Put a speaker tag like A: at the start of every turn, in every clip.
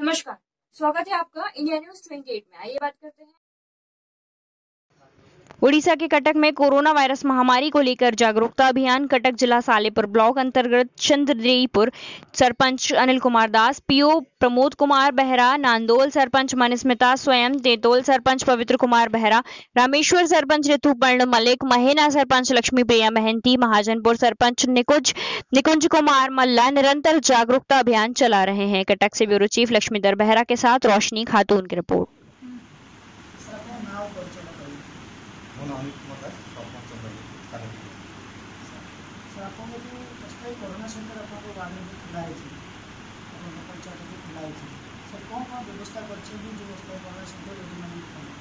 A: नमस्कार, स्वागत है आपका इंडिया न्यूज 28 में। आइए बात करते हैं।
B: उड़ीसा के कटक में कोरोना वायरस महामारी को लेकर जागरूकता अभियान। कटक जिला सालेपुर ब्लॉक अंतर्गत चंद्रदेईपुर सरपंच अनिल कुमार दास, पीओ प्रमोद कुमार बेहरा, नांदोल सरपंच मनीस्मिता स्वयं, तेतोल सरपंच पवित्र कुमार बेहरा, रामेश्वर सरपंच ऋतुपर्ण मलिक, महेना सरपंच लक्ष्मी प्रिया महंती, महाजनपुर सरपंच निकुंज कुमार मल्ला निरंतर जागरूकता अभियान चला रहे हैं। कटक से ब्यूरो चीफ लक्ष्मीधर बेहरा के साथ रोशनी खातून की रिपोर्ट।
C: कोरोना सेंटर आपको गाँव में खुला है पंचायत में खुला है सर कौन कौन व्यवस्था कर जो कोरोना सेंटर रोगी मान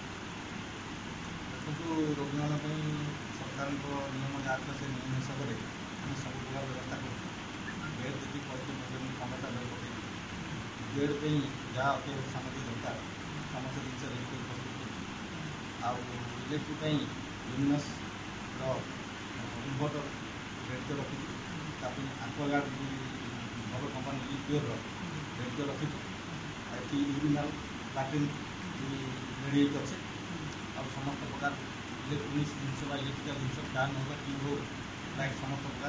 D: देखो रोगी मान सरकार नियम जहाँ से नियम हिसाब से सब प्रकार व्यवस्था कर बेड जी क्षमता बेड पकड़ बेड पर जहाँ अति सामग्री दरकार समस्त जिन रेडी कर इलेक्ट्रिक लुमिनस इनभर्टर रेडी कर रखी आक्वागार्ड भल कंपानी प्योर रेडी कर रखी यूरिनाल लाट्रिन रेडी अच्छे और समस्त प्रकार इलेक्ट्रोनिक्स जिनस इलेक्ट्रिकल जिनस फैन होगा ट्यूब हो लाइट समस्त प्रकार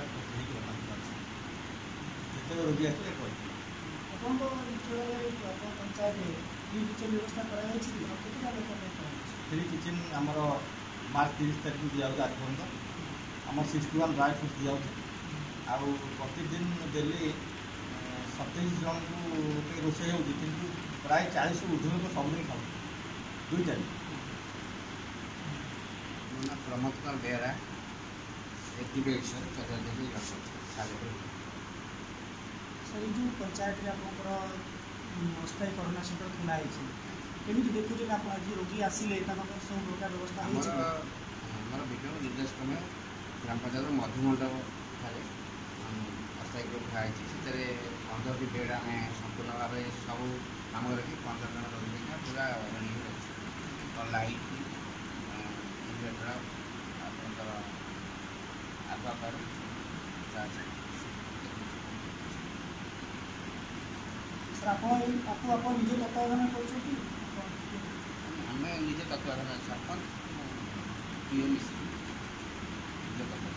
D: जिते रोगी आसे
C: पंचायत व्यवस्था
D: फ्री किचेन आमर मार्च 30 तारीख को दिया आज पर्यटन आम 61 ड्राई फ्रूट्स दिया आउ प्रतिदिन डेली 27 जन को रोषे हो प्राय 40 ऊर्ध्व लोग सबुदिन खाऊ 2 टाइम।
E: प्रमोद कुमार बेहरा
C: सर जो पंचायत में आप अस्थायी कोरोना सेंटर खुला केमी देखुचे आप आज रोगी आसिले सब प्रकार व्यवस्था
E: आमर विभिन्न निर्देश क्रमे ग्राम पंचायत मधुमंडप अस्थायी ग्रुप खाई से 15टी बेड आम संपूर्ण भाव सब काम रखी 15 जन रोगी पूरा रनिंग लाइट इनभर्टर आपंकर आक्वागार्ड
C: सर आप निजे तत्वावधान कर
E: आम निजे तत्वावधान सरपंच पीओ मिश्र